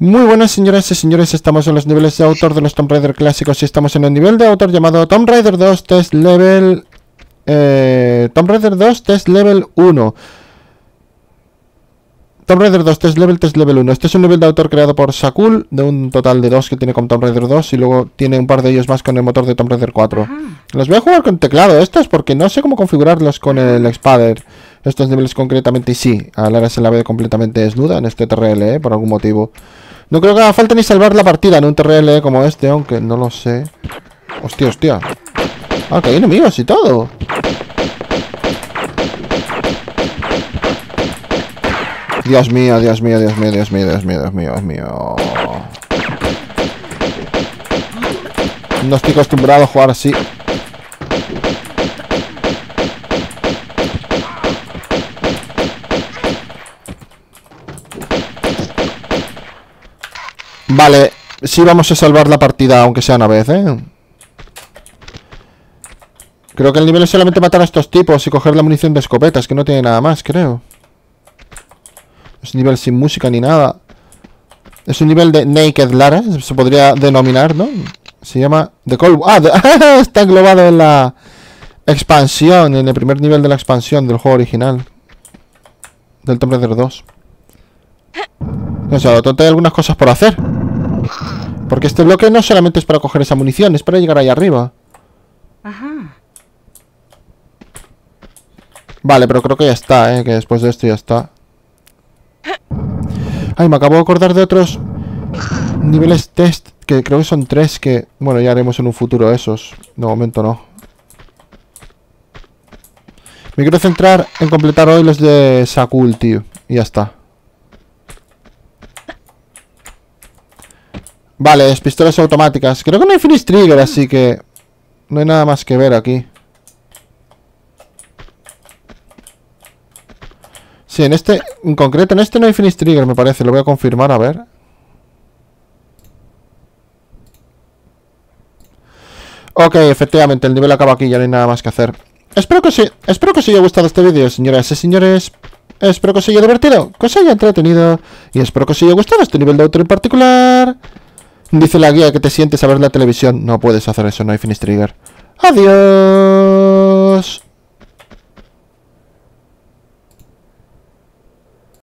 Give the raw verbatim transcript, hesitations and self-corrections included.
Muy buenas señoras y señores, estamos en los niveles de autor de los Tomb Raider clásicos y estamos en el nivel de autor llamado Tomb Raider dos Test Level... Eh, Tomb Raider dos Test Level uno. Tomb Raider dos Test Level Test Level uno. Este es un nivel de autor creado por Sakul, de un total de dos que tiene con Tomb Raider dos y luego tiene un par de ellos más con el motor de Tomb Raider cuatro. Los voy a jugar con teclado estos porque no sé cómo configurarlos con el Expander. Estos niveles concretamente y sí, a Lara se la ve completamente desnuda en este T R L, ¿eh? Por algún motivo. No creo que haga falta ni salvar la partida en un T R L como este, aunque no lo sé. Hostia, hostia. Ah, que hay enemigos y todo. Dios mío, Dios mío, Dios mío, Dios mío, Dios mío, Dios mío, Dios mío. No estoy acostumbrado a jugar así. Vale, sí vamos a salvar la partida, aunque sea una vez, ¿eh? Creo que el nivel es solamente matar a estos tipos y coger la munición de escopetas, que no tiene nada más, creo. Es un nivel sin música ni nada. Es un nivel de Naked Lara, se podría denominar, ¿no? Se llama The Cold... Ah, de... está englobado en la expansión, en el primer nivel de la expansión del juego original. Del Tomb Raider dos. O sea, hay algunas cosas por hacer. Porque este bloque no solamente es para coger esa munición, es para llegar ahí arriba. Ajá. Vale, pero creo que ya está, ¿eh? Que después de esto ya está. Ay, me acabo de acordar de otros niveles test, que creo que son tres, que... Bueno, ya haremos en un futuro esos. De momento no. Me quiero centrar en completar hoy los de Sakul, tío. Y ya está. Vale, es pistolas automáticas. Creo que no hay finish trigger, así que... No hay nada más que ver aquí. Sí, en este... En concreto, en este no hay finish trigger, me parece. Lo voy a confirmar, a ver. Ok, efectivamente, el nivel acaba aquí. Ya no hay nada más que hacer. Espero que, sí, espero que os haya gustado este vídeo, señoras y señores. Espero que os haya divertido, que os haya entretenido. Y espero que os haya gustado este nivel de autor en particular. Dice la guía que te sientes a ver la televisión. No puedes hacer eso, no hay finish trigger. Adiós.